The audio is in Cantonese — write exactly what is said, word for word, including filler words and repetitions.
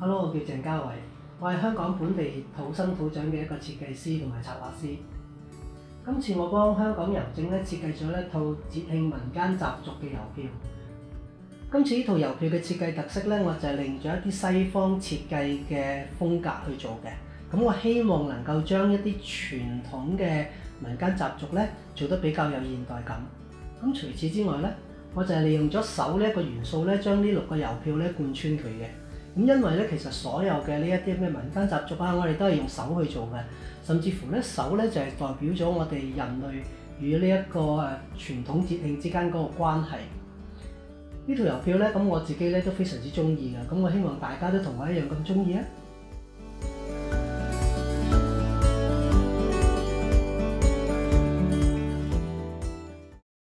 Hello，我叫鄭家偉，我係香港本地土生土長嘅一個設計師同埋策劃師。今次我幫香港郵政咧設計咗一套節慶民間習俗嘅郵票。今次呢套郵票嘅設計特色咧，我就係利用咗一啲西方設計嘅風格去做嘅。咁我希望能夠將一啲傳統嘅民間習俗咧做得比較有現代感。咁除此之外咧，我就係利用咗手呢一個元素咧，將呢六個郵票咧貫穿佢嘅。咁因為咧，其實所有嘅呢一啲咩民間習俗啊，我哋都係用手去做嘅，甚至乎咧手咧就係代表咗我哋人類與呢一個誒傳統節慶之間嗰個關係。呢套郵票咧，咁我自己咧都非常之中意嘅，咁我希望大家都同我一樣咁中意啊！